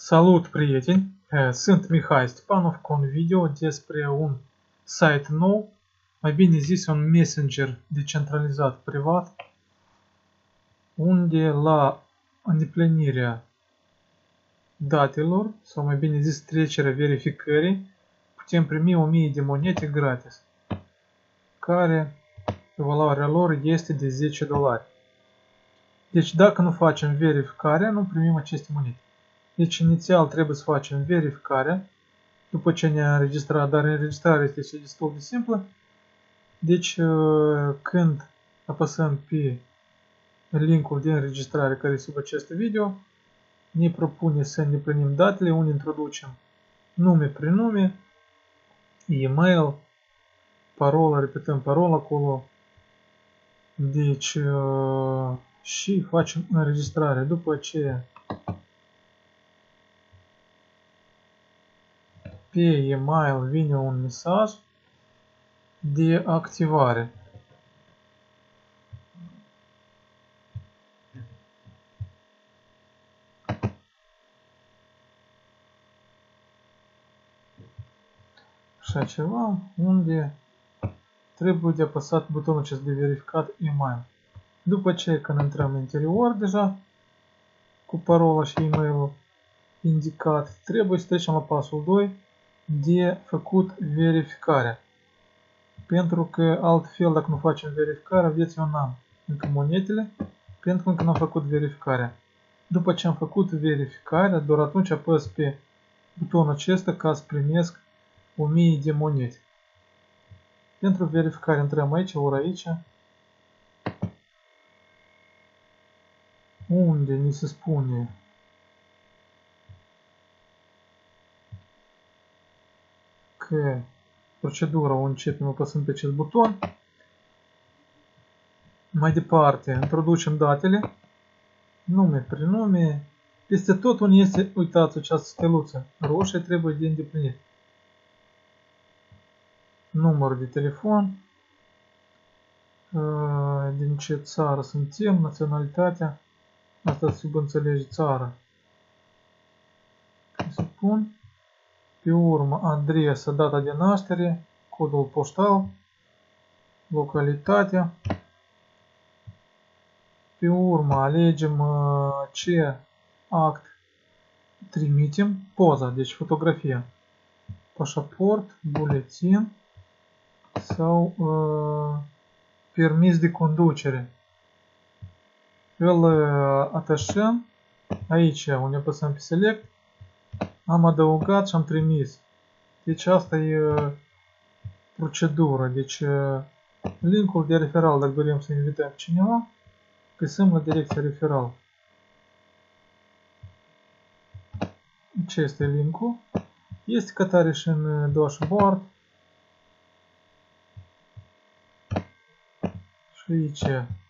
Salut, prieteni! Sunt Mihai Stepanov cu un video despre un site nou, mai bine zis un messenger decentralizat privat, unde la îndeplinirea datelor, sau mai bine zis trecerea verificării, putem primi 1000 de monede gratis, care valoarea lor este de $10. Deci dacă nu facem verificarea, nu primim aceste monede. Deci inițial trebuie să facem verificarea după ce ne-a înregistrat, dar înregistrarea este destul de simplă. Deci când apăsăm pe linkul de înregistrare care este sub acest video, ne propune să îndeplinim datele, unde introducem nume, prenume, e-mail, parola, repetăm parola acolo. Deci și facem înregistrare. După aceea pe e-mail vine un mesaj de activare. Așa ceva, unde trebuie de apăsat butonul acesta de verificat e-mail. După ce când intrăm în interior deja cu parola și e-mailul indicat, trebuie să trecem la pasul 2 de făcut verificarea. Pentru că altfel, dacă nu facem verificarea, vedeți, eu n-am încă monedele, pentru că încă n-am făcut verificarea. După ce am făcut verificarea, doar atunci apăs pe butonul acesta ca să primesc 1000 de monede. Pentru verificare intrăm aici, ori aici, unde ni se spune că procedura o începem apăsând pe acest buton. Mai departe, introducem datele, nume, prenume, peste tot unde este, uitați, această steluță roșie trebuie de îndeplinit. Numărul de telefon, din ce țară suntem, naționalitatea, asta subînțelege țara. Să pun. Pe urmă, adresa, data de naștere, codul poștal, localitatea. Pe urmă, alegem ce act trimitem, poza, deci fotografia, pașaport, buletin sau permis de conducere. Îl atașăm aici, unde apăsăm pe select. Am adăugat și am trimis. Deci asta e procedura. Deci linkul de referal, dacă dorim să invităm pe cineva, găsim la direcția referal. Ce este linkul? Este ca tare și în dashboard. Și aici.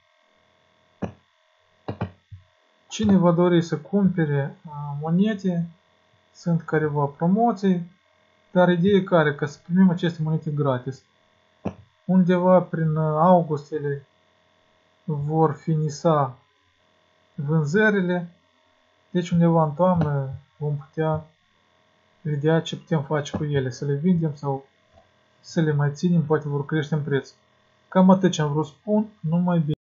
Cine va dori să cumpere monede, sunt careva promoții, dar ideea e care, ca să primim aceste monede gratis. Undeva prin august ele vor finisa vânzările, deci undeva în toamnă vom putea vedea ce putem face cu ele, să le vindem sau să le mai ținem, poate vor crește în preț. Cam atât ce am vrut să spun, numai bine.